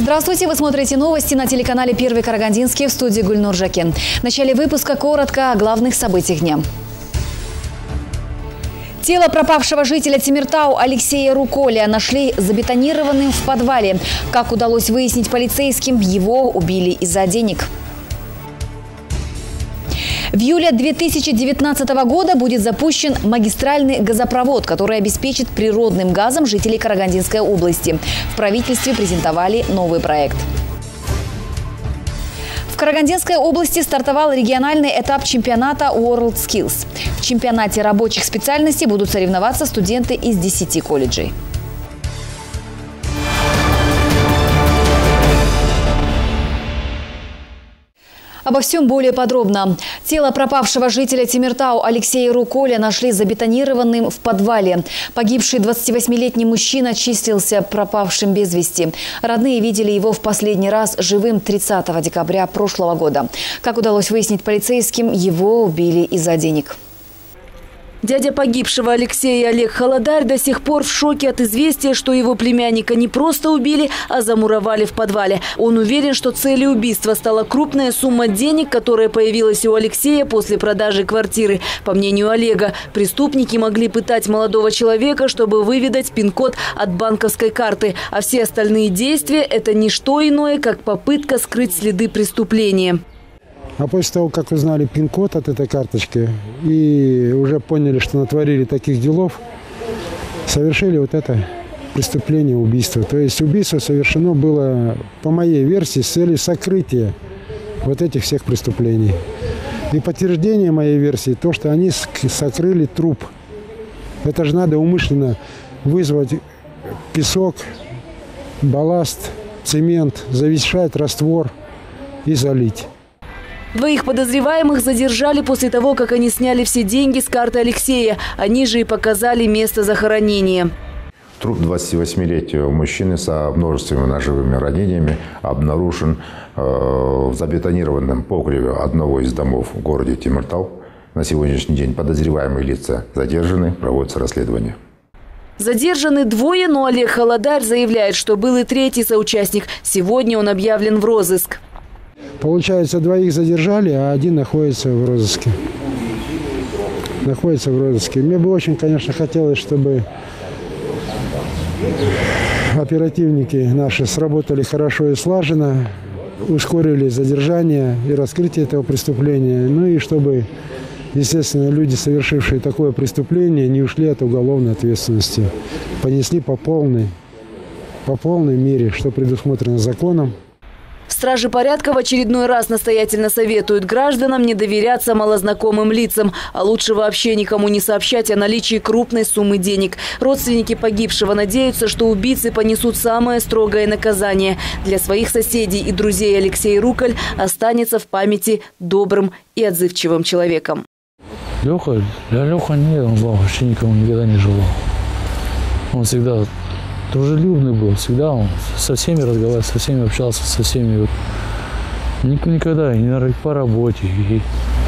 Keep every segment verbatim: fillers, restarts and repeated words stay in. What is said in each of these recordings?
Здравствуйте, вы смотрите новости на телеканале «Первый Карагандинский», в студии Гульнур Жакен. В начале выпуска коротко о главных событиях дня. Тело пропавшего жителя Темиртау Алексея Руколя нашли забетонированным в подвале. Как удалось выяснить полицейским, его убили из-за денег. В июле две тысячи девятнадцатого года будет запущен магистральный газопровод, который обеспечит природным газом жителей Карагандинской области. В правительстве презентовали новый проект. В Карагандинской области стартовал региональный этап чемпионата WorldSkills. В чемпионате рабочих специальностей будут соревноваться студенты из десяти колледжей. Обо всем более подробно. Тело пропавшего жителя Темиртау Алексея Руколя нашли забетонированным в подвале. Погибший двадцативосьмилетний мужчина числился пропавшим без вести. Родные видели его в последний раз живым тридцатого декабря прошлого года. Как удалось выяснить полицейским, его убили из-за денег. Дядя погибшего Алексея Олег Холодарь до сих пор в шоке от известия, что его племянника не просто убили, а замуровали в подвале. Он уверен, что целью убийства стала крупная сумма денег, которая появилась у Алексея после продажи квартиры. По мнению Олега, преступники могли пытать молодого человека, чтобы выведать пин-код от банковской карты. А все остальные действия – это не что иное, как попытка скрыть следы преступления. А после того, как узнали пин-код от этой карточки и уже поняли, что натворили таких делов, совершили вот это преступление, убийство. То есть убийство совершено было, по моей версии, с целью сокрытия вот этих всех преступлений. И подтверждение моей версии то, что они сокрыли труп. Это же надо умышленно вызвать песок, балласт, цемент, завешать раствор и залить. Двоих подозреваемых задержали после того, как они сняли все деньги с карты Алексея. Они же и показали место захоронения. Труп двадцативосьмилетнего мужчины со множественными ножевыми ранениями обнаружен э, в забетонированном погребе одного из домов в городе Темиртау. На сегодняшний день подозреваемые лица задержаны, проводится расследование. Задержаны двое, но Олег Холодарь заявляет, что был и третий соучастник. Сегодня он объявлен в розыск. Получается, двоих задержали, а один находится в розыске. Находится в розыске. Мне бы очень, конечно, хотелось, чтобы оперативники наши сработали хорошо и слаженно, ускорили задержание и раскрытие этого преступления. Ну и чтобы, естественно, люди, совершившие такое преступление, не ушли от уголовной ответственности. Понесли по полной, по полной мере, что предусмотрено законом. Стражи порядка в очередной раз настоятельно советуют гражданам не доверяться малознакомым лицам, а лучше вообще никому не сообщать о наличии крупной суммы денег. Родственники погибшего надеются, что убийцы понесут самое строгое наказание. Для своих соседей и друзей Алексей Руколь останется в памяти добрым и отзывчивым человеком. Леха, для Леха нет, он вообще никому никогда не желал. Он всегда дружелюбный был, всегда он со всеми разговаривал, со всеми общался, со всеми. Вот. Никогда, не по работе. И,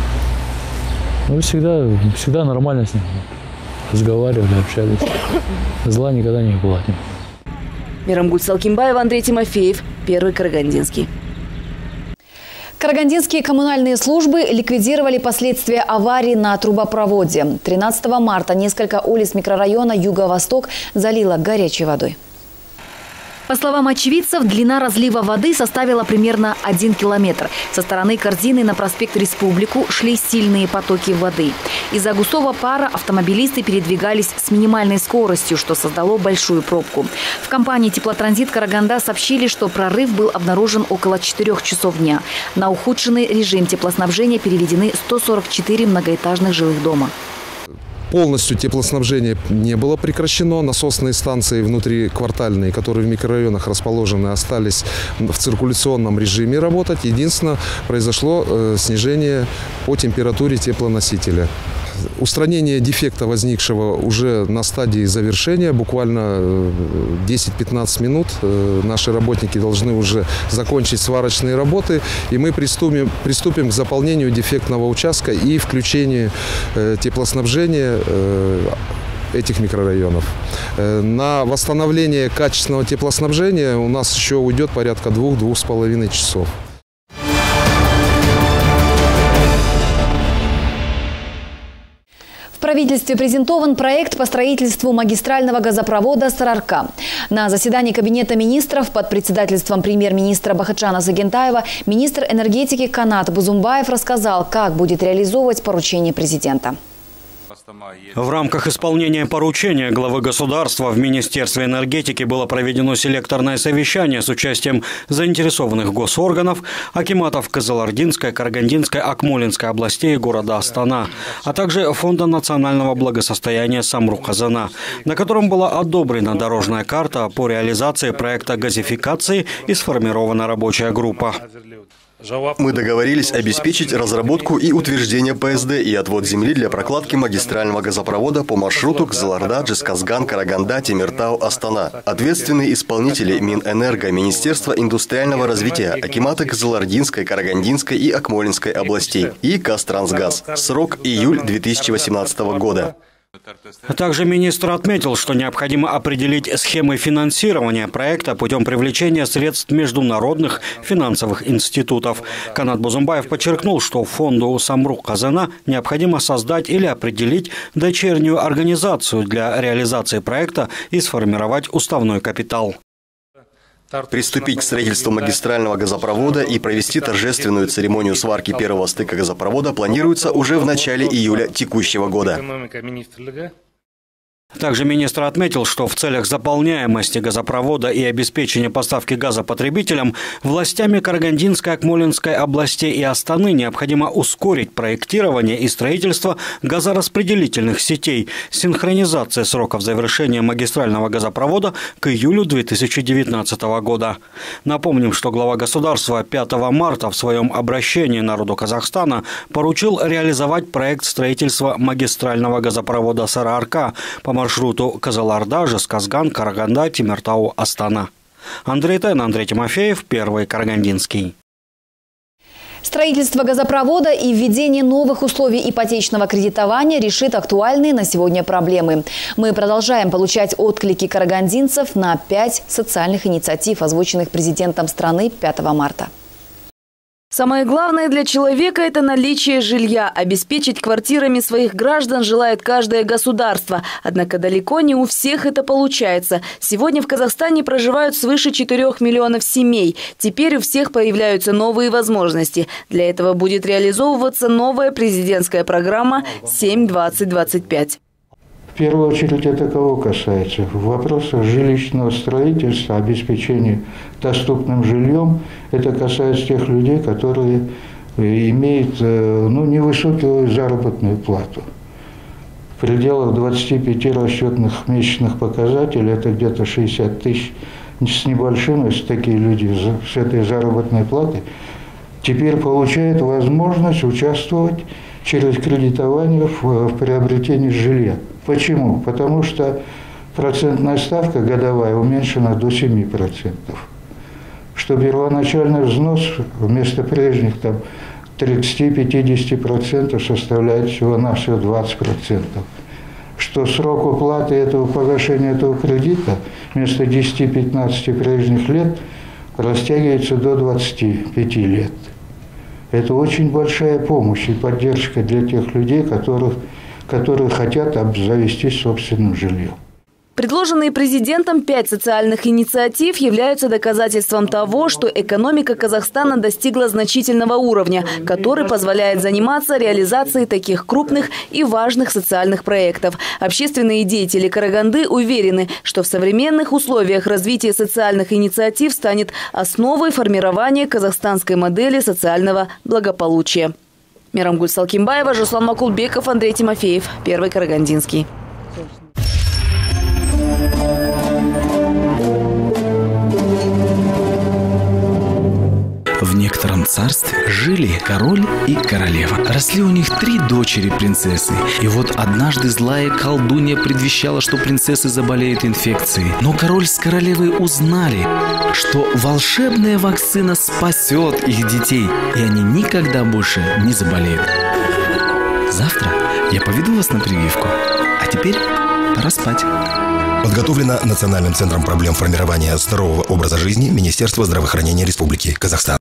ну, всегда, всегда нормально с ним разговаривали, общались. Зла никогда не было от него. Мирамгуль Салкимбаева, Андрей Тимофеев, Первый Карагандинский. Карагандинские коммунальные службы ликвидировали последствия аварии на трубопроводе. тринадцатого марта несколько улиц микрорайона Юго-Восток залило горячей водой. По словам очевидцев, длина разлива воды составила примерно один километр. Со стороны Корзины на проспект Республику шли сильные потоки воды. Из-за густого пара автомобилисты передвигались с минимальной скоростью, что создало большую пробку. В компании «Теплотранзит Караганда» сообщили, что прорыв был обнаружен около четырёх часов дня. На ухудшенный режим теплоснабжения переведены сто сорок четыре многоэтажных жилых дома. Полностью теплоснабжение не было прекращено. Насосные станции внутриквартальные, которые в микрорайонах расположены, остались в циркуляционном режиме работать. Единственное, произошло э, снижение по температуре теплоносителя. Устранение дефекта, возникшего уже на стадии завершения, буквально десять-пятнадцать минут. Наши работники должны уже закончить сварочные работы, и мы приступим, приступим к заполнению дефектного участка и включению теплоснабжения этих микрорайонов. На восстановление качественного теплоснабжения у нас еще уйдет порядка двух-двух с половиной часов. В правительстве презентован проект по строительству магистрального газопровода «Сарыарка». На заседании Кабинета министров под председательством премьер-министра Бахытжана Сагентаева министр энергетики Канат Бузумбаев рассказал, как будет реализовывать поручение президента. В рамках исполнения поручения главы государства в Министерстве энергетики было проведено селекторное совещание с участием заинтересованных госорганов, акиматов Кызылординской, Карагандинской, Акмолинской областей и города Астана, а также Фонда национального благосостояния Самрук-Казана, на котором была одобрена дорожная карта по реализации проекта газификации и сформирована рабочая группа. Мы договорились обеспечить разработку и утверждение П С Д и отвод земли для прокладки магистрального газопровода по маршруту Кызылорда, Джесказган, Караганда, Темиртау, Астана. Ответственные исполнители Минэнерго, Министерство индустриального развития, акиматы Кызылординской, Карагандинской и Акмолинской областей и Казтрансгаз. Срок июль две тысячи восемнадцатого года. Также министр отметил, что необходимо определить схемы финансирования проекта путем привлечения средств международных финансовых институтов. Канат Бузумбаев подчеркнул, что фонду Самрук-Казана необходимо создать или определить дочернюю организацию для реализации проекта и сформировать уставной капитал. Приступить к строительству магистрального газопровода и провести торжественную церемонию сварки первого стыка газопровода планируется уже в начале июля текущего года. Также министр отметил, что в целях заполняемости газопровода и обеспечения поставки газа потребителям властями Карагандинской, Акмолинской областей и Астаны необходимо ускорить проектирование и строительство газораспределительных сетей, синхронизация сроков завершения магистрального газопровода к июлю две тысячи девятнадцатого года. Напомним, что глава государства пятого марта в своем обращении народу Казахстана поручил реализовать проект строительства магистрального газопровода «Сарыарка» по маршруту Кызылорда, Жесказган, Караганда, Темиртау, Астана. Андрей Тен, Андрей Тимофеев, Первый Карагандинский. Строительство газопровода и введение новых условий ипотечного кредитования решит актуальные на сегодня проблемы. Мы продолжаем получать отклики карагандинцев на пять социальных инициатив, озвученных президентом страны пятого марта. Самое главное для человека – это наличие жилья. Обеспечить квартирами своих граждан желает каждое государство. Однако далеко не у всех это получается. Сегодня в Казахстане проживают свыше четырёх миллионов семей. Теперь у всех появляются новые возможности. Для этого будет реализовываться новая президентская программа семь двадцать двадцать пять. В первую очередь это кого касается? В вопросах жилищного строительства, обеспечения доступным жильем, это касается тех людей, которые имеют ну, невысокую заработную плату. В пределах двадцати пяти расчетных месячных показателей, это где-то шестьдесят тысяч с небольшим, если такие люди с этой заработной платой, теперь получают возможность участвовать через кредитование в, в приобретении жилья. Почему? Потому что процентная ставка годовая уменьшена до семи процентов. Что первоначальный взнос вместо прежних там тридцати-пятидесяти процентов составляет всего-навсего двадцать процентов. Что срок уплаты этого погашения этого кредита вместо десяти-пятнадцати прежних лет растягивается до двадцати пяти лет. Это очень большая помощь и поддержка для тех людей, которых, которые хотят обзавестись собственным жильем. Предложенные президентом пять социальных инициатив являются доказательством того, что экономика Казахстана достигла значительного уровня, который позволяет заниматься реализацией таких крупных и важных социальных проектов. Общественные деятели Караганды уверены, что в современных условиях развитие социальных инициатив станет основой формирования казахстанской модели социального благополучия. Мирамгуль Салкимбаева, Жуслан Макулбеков, Андрей Тимофеев, Первый Карагандинский. В некотором царстве жили король и королева. Росли у них три дочери-принцессы. И вот однажды злая колдунья предвещала, что принцессы заболеют инфекцией. Но король с королевой узнали, что волшебная вакцина спасет их детей, и они никогда больше не заболеют. Завтра я поведу вас на прививку. А теперь пора спать. Подготовлено Национальным центром проблем формирования здорового образа жизни Министерства здравоохранения Республики Казахстан.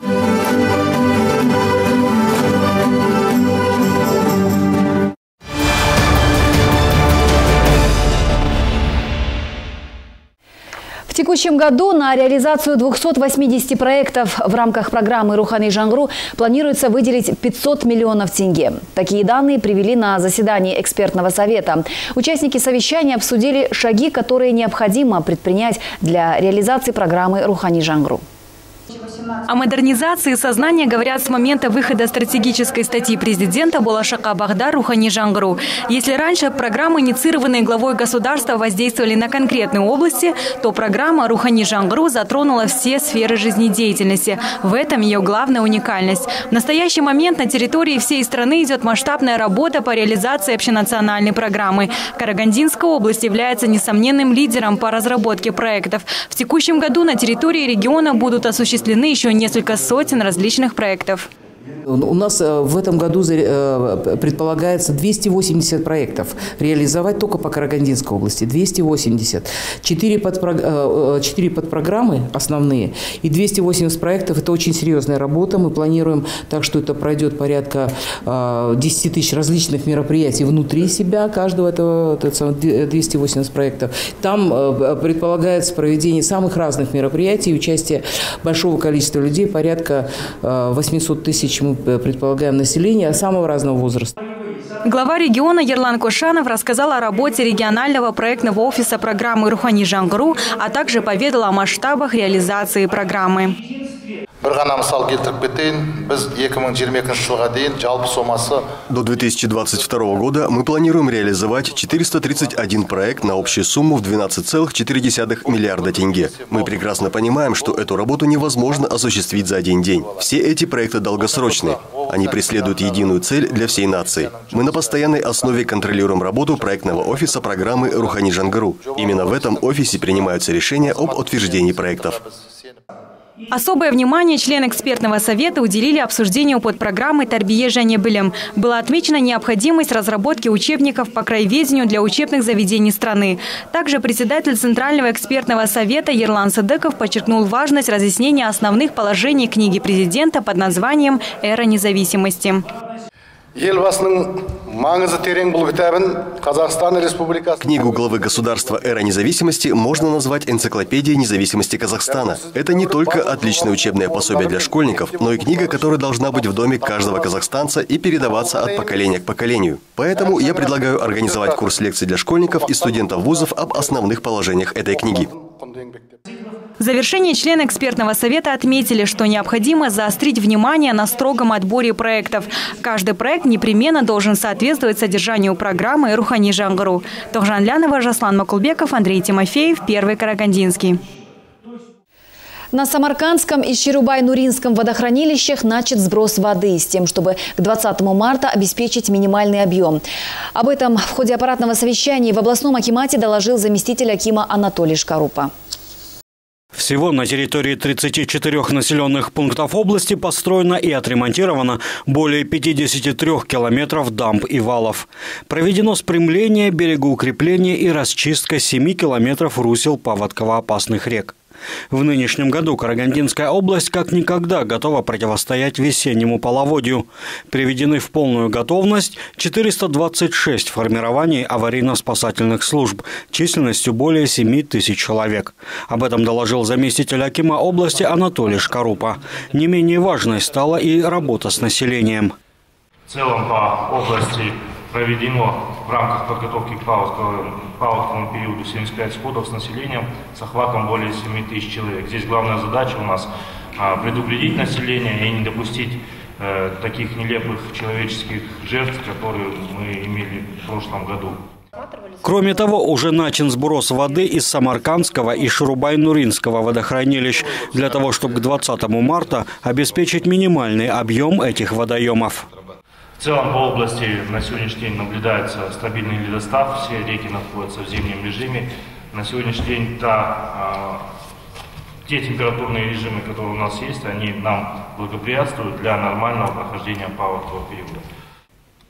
В текущем году на реализацию двухсот восьмидесяти проектов в рамках программы «Рухани Жаңғыру» планируется выделить пятьсот миллионов тенге. Такие данные привели на заседании экспертного совета. Участники совещания обсудили шаги, которые необходимо предпринять для реализации программы «Рухани Жаңғыру». О модернизации сознания говорят с момента выхода стратегической статьи президента Болашака Бағдар «Рухани Жаңғыру». Если раньше программы, инициированные главой государства, воздействовали на конкретные области, то программа «Рухани Жаңғыру» затронула все сферы жизнедеятельности. В этом ее главная уникальность. В настоящий момент на территории всей страны идет масштабная работа по реализации общенациональной программы. Карагандинская область является несомненным лидером по разработке проектов. В текущем году на территории региона будут осуществлены еще несколько сотен различных проектов. У нас в этом году предполагается двести восемьдесят проектов реализовать только по Карагандинской области. двести восемьдесят. Четыре подпрограммы основные и двести восемьдесят проектов. Это очень серьезная работа. Мы планируем так, что это пройдет порядка десяти тысяч различных мероприятий внутри себя, каждого этого двести восемьдесят проектов. Там предполагается проведение самых разных мероприятий, участие большого количества людей, порядка восьмисот тысяч мы предполагаем население самого разного возраста. Глава региона Ерлан Кошанов рассказал о работе регионального проектного офиса программы «Рухани Жаңғыру», а также поведал о масштабах реализации программы. До две тысячи двадцать второго года мы планируем реализовать четыреста тридцать один проект на общую сумму в двенадцать целых четыре десятых миллиарда тенге. Мы прекрасно понимаем, что эту работу невозможно осуществить за один день. Все эти проекты долгосрочные. Они преследуют единую цель для всей нации. Мы на постоянной основе контролируем работу проектного офиса программы «Рухани Жаңғыру». Именно в этом офисе принимаются решения об утверждении проектов. Особое внимание члены экспертного совета уделили обсуждению подпрограммы «Тарбие және білім». Была отмечена необходимость разработки учебников по краеведению для учебных заведений страны. Также председатель Центрального экспертного совета Ерлан Садыков подчеркнул важность разъяснения основных положений книги президента под названием «Эра независимости». Книгу главы государства «Эра независимости» можно назвать энциклопедией независимости Казахстана. Это не только отличное учебное пособие для школьников, но и книга, которая должна быть в доме каждого казахстанца и передаваться от поколения к поколению. Поэтому я предлагаю организовать курс лекций для школьников и студентов вузов об основных положениях этой книги. В завершении члены экспертного совета отметили, что необходимо заострить внимание на строгом отборе проектов. Каждый проект непременно должен соответствовать содержанию программы «Рухани Жаңғыру». Тохжан Лянова, Жаслан Макулбеков, Андрей Тимофеев, Первый Карагандинский. На Самаркандском и Ширубай-Нуринском водохранилищах начат сброс воды с тем, чтобы к двадцатому марта обеспечить минимальный объем. Об этом в ходе аппаратного совещания в областном акимате доложил заместитель акима Анатолий Шкарупа. Всего на территории тридцати четырёх населенных пунктов области построено и отремонтировано более пятидесяти трёх километров дамб и валов. Проведено спрямление, берегоукрепление и расчистка семи километров русел паводково-опасных рек. В нынешнем году Карагандинская область как никогда готова противостоять весеннему половодью. Приведены в полную готовность четыреста двадцать шесть формирований аварийно-спасательных служб численностью более семи тысяч человек. Об этом доложил заместитель акима области Анатолий Шкарупа. Не менее важной стала и работа с населением. В целом по области проведено в рамках подготовки к паводковому, паводковому периоду семьдесят пять сходов с населением с охватом более семи тысяч человек. Здесь главная задача у нас а, предупредить население и не допустить э, таких нелепых человеческих жертв, которые мы имели в прошлом году. Кроме того, уже начат сброс воды из Самаркандского и Ширубай-Нуринского водохранилищ для того, чтобы к двадцатому марта обеспечить минимальный объем этих водоемов. В целом по области на сегодняшний день наблюдается стабильный ледостав, все реки находятся в зимнем режиме. На сегодняшний день та, э, те температурные режимы, которые у нас есть, они нам благоприятствуют для нормального прохождения паводкового периода.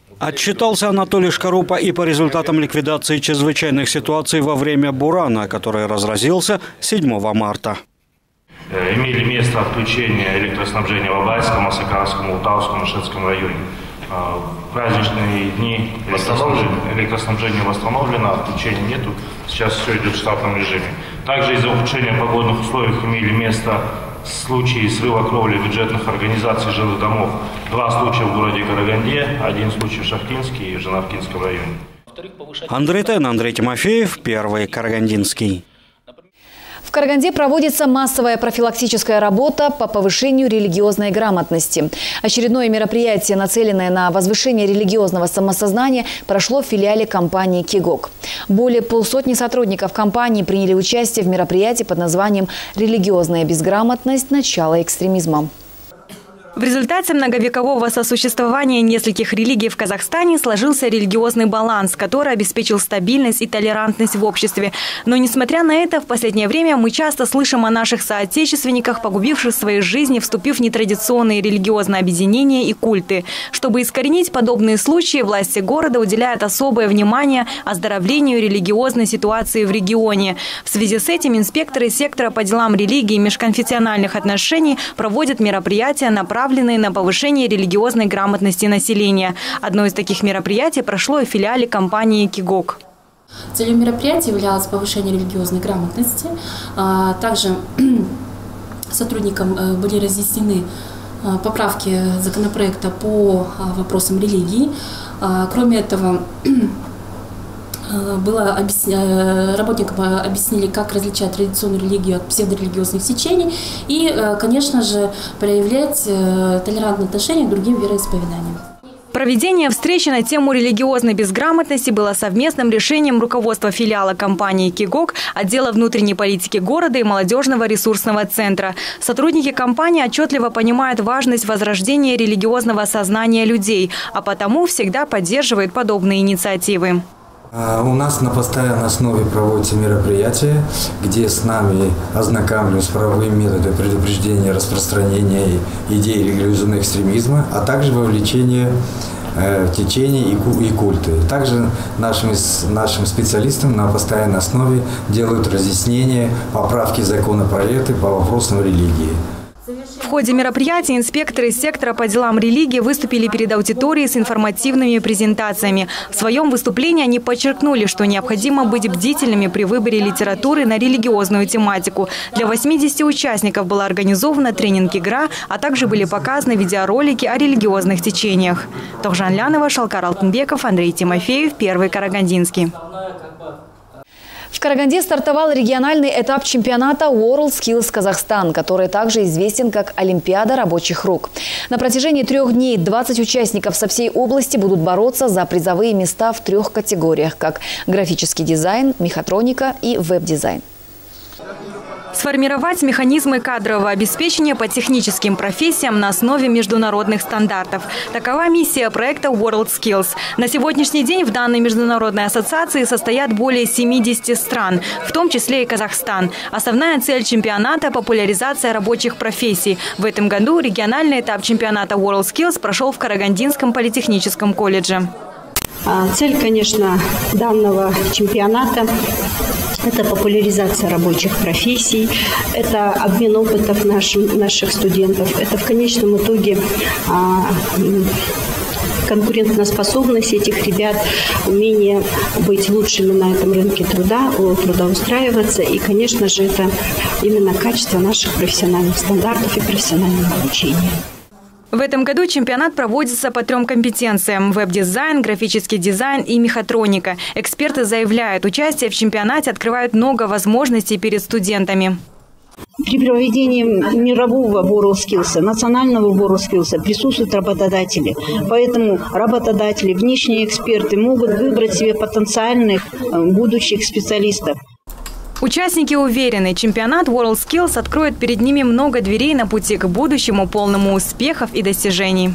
Отчитался Анатолий Шкарупа и по результатам ликвидации чрезвычайных ситуаций во время бурана, который разразился седьмого марта. Имели место отключение электроснабжения в Абайском, Осакарском, Ултавском и Шацком районе. В праздничные дни электроснабжение восстановлено, отключения нету. Сейчас все идет в штатном режиме. Также из-за ухудшения погодных условий имели место случаи срыва кровли бюджетных организаций жилых домов. Два случая в городе Караганде, один случай в Шахтинске и в Жанавкинском районе. Андрей Тен, Андрей Тимофеев, Первый Карагандинский. В Караганде проводится массовая профилактическая работа по повышению религиозной грамотности. Очередное мероприятие, нацеленное на возвышение религиозного самосознания, прошло в филиале компании «Кигок». Более полсотни сотрудников компании приняли участие в мероприятии под названием «Религиозная безграмотность. Начало экстремизма». В результате многовекового сосуществования нескольких религий в Казахстане сложился религиозный баланс, который обеспечил стабильность и толерантность в обществе. Но несмотря на это, в последнее время мы часто слышим о наших соотечественниках, погубивших свои жизни, вступив в нетрадиционные религиозные объединения и культы. Чтобы искоренить подобные случаи, власти города уделяют особое внимание оздоровлению религиозной ситуации в регионе. В связи с этим инспекторы сектора по делам религии и межконфессиональных отношений проводят мероприятия, направленные направленные на повышение религиозной грамотности населения. Одно из таких мероприятий прошло в филиале компании «Кигок». Целью мероприятия являлось повышение религиозной грамотности. Также сотрудникам были разъяснены поправки законопроекта по вопросам религии. Кроме этого, Было объясня... работникам объяснили, как различать традиционную религию от псевдорелигиозных течений и, конечно же, проявлять толерантное отношение к другим вероисповеданиям. Проведение встречи на тему религиозной безграмотности было совместным решением руководства филиала компании «Кигок», отдела внутренней политики города и молодежного ресурсного центра. Сотрудники компании отчетливо понимают важность возрождения религиозного сознания людей, а потому всегда поддерживают подобные инициативы. У нас на постоянной основе проводятся мероприятия, где с нами ознакомливаются с правовыми методами предупреждения распространения идей религиозного экстремизма, а также вовлечение в течение и культы. Также нашим, нашим специалистам на постоянной основе делают разъяснения, поправки законопроекта по вопросам религии. В ходе мероприятия инспекторы сектора по делам религии выступили перед аудиторией с информативными презентациями. В своем выступлении они подчеркнули, что необходимо быть бдительными при выборе литературы на религиозную тематику. Для восьмидесяти участников была организована тренинг-игра, а также были показаны видеоролики о религиозных течениях. Тохжан Лянова, Шалкар Алтынбеков, Андрей Тимофеев, Первый Карагандинский. В Караганде стартовал региональный этап чемпионата WorldSkills Казахстан, который также известен как Олимпиада рабочих рук. На протяжении трех дней двадцать участников со всей области будут бороться за призовые места в трех категориях, как графический дизайн, мехатроника и веб-дизайн. Сформировать механизмы кадрового обеспечения по техническим профессиям на основе международных стандартов. Такова миссия проекта WorldSkills. На сегодняшний день в данной международной ассоциации состоят более семидесяти стран, в том числе и Казахстан. Основная цель чемпионата – популяризация рабочих профессий. В этом году региональный этап чемпионата WorldSkills прошел в Карагандинском политехническом колледже. Цель, конечно, данного чемпионата – это популяризация рабочих профессий, это обмен опытов нашим, наших студентов, это в конечном итоге а, конкурентоспособность этих ребят, умение быть лучшими на этом рынке труда, трудоустраиваться и, конечно же, это именно качество наших профессиональных стандартов и профессионального обучения. В этом году чемпионат проводится по трем компетенциям – веб-дизайн, графический дизайн и мехатроника. Эксперты заявляют, участие в чемпионате открывает много возможностей перед студентами. При проведении мирового WorldSkills, национального WorldSkills присутствуют работодатели. Поэтому работодатели, внешние эксперты могут выбрать себе потенциальных будущих специалистов. Участники уверены, чемпионат WorldSkills откроет перед ними много дверей на пути к будущему, полному успехов и достижений.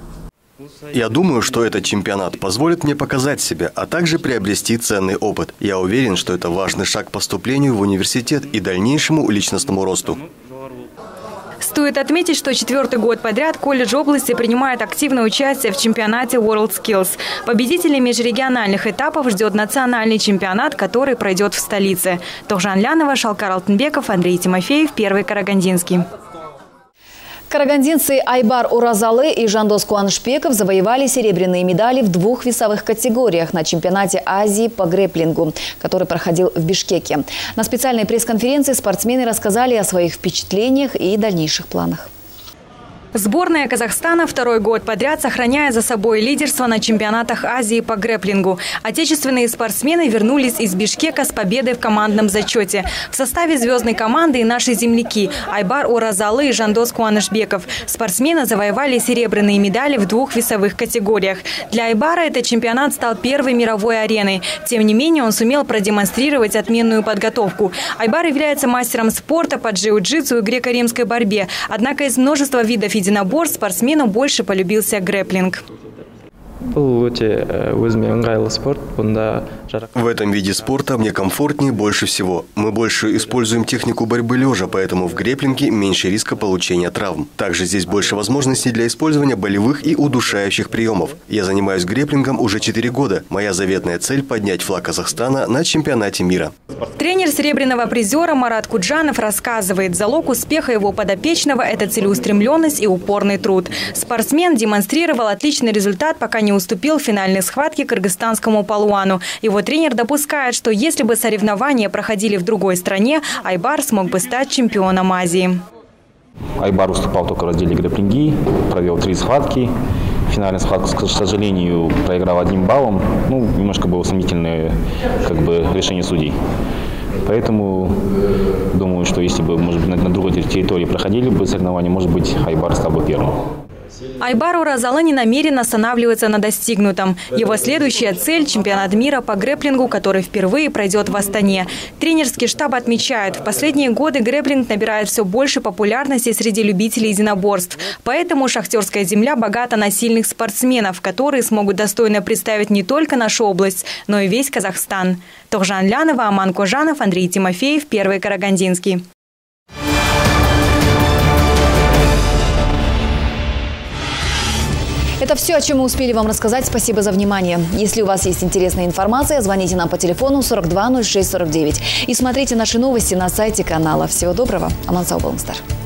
Я думаю, что этот чемпионат позволит мне показать себя, а также приобрести ценный опыт. Я уверен, что это важный шаг к поступлению в университет и дальнейшему личностному росту. Стоит отметить, что четвертый год подряд колледж области принимает активное участие в чемпионате WorldSkills. Победителей межрегиональных этапов ждет национальный чемпионат, который пройдет в столице. Тохжан Лянова, Шалкар Алтынбеков, Андрей Тимофеев, Первый Карагандинский. Карагандинцы Айбар Уразалы и Жандос Куанышбеков завоевали серебряные медали в двух весовых категориях на чемпионате Азии по грэпплингу, который проходил в Бишкеке. На специальной пресс-конференции спортсмены рассказали о своих впечатлениях и дальнейших планах. Сборная Казахстана второй год подряд сохраняет за собой лидерство на чемпионатах Азии по грэпплингу. Отечественные спортсмены вернулись из Бишкека с победой в командном зачете. В составе звездной команды и наши земляки Айбар Уразалы и Жандос Куанышбеков. Спортсмены завоевали серебряные медали в двух весовых категориях. Для Айбара этот чемпионат стал первой мировой ареной. Тем не менее, он сумел продемонстрировать отменную подготовку. Айбар является мастером спорта по джиу-джитсу и греко-римской борьбе. Однако из множества видов единоборств спортсмену больше полюбился грэпплинг. В этом виде спорта мне комфортнее больше всего. Мы больше используем технику борьбы лежа, поэтому в грэпплинге меньше риска получения травм. Также здесь больше возможностей для использования болевых и удушающих приемов. Я занимаюсь грэпплингом уже четыре года. Моя заветная цель – поднять флаг Казахстана на чемпионате мира. Тренер серебряного призера Марат Куджанов рассказывает, залог успеха его подопечного – это целеустремленность и упорный труд. Спортсмен демонстрировал отличный результат, пока не уступил в финальной схватке кыргызстанскому палуану. Его тренер допускает, что если бы соревнования проходили в другой стране, Айбар смог бы стать чемпионом Азии. Айбар выступал только в разделе грэпплинги, провел три схватки. Финальная схватка, к сожалению, проиграл одним баллом. Ну, немножко было сомнительное как бы, решение судей. Поэтому думаю, что если бы, может быть, на другой территории проходили бы соревнования, может быть, Айбар стал бы первым. Айбар Уразалы не намерен останавливаться на достигнутом. Его следующая цель – чемпионат мира по грэпплингу, который впервые пройдет в Астане. Тренерский штаб отмечает, в последние годы грэпплинг набирает все больше популярности среди любителей единоборств. Поэтому шахтерская земля богата на сильных спортсменов, которые смогут достойно представить не только нашу область, но и весь Казахстан. Тохжан Лянова, Аман Кожанов, Андрей Тимофеев, Первый Карагандинский. Это все, о чем мы успели вам рассказать. Спасибо за внимание. Если у вас есть интересная информация, звоните нам по телефону сорок два ноль шесть сорок девять и смотрите наши новости на сайте канала. Всего доброго. Аман сау болыңыздар.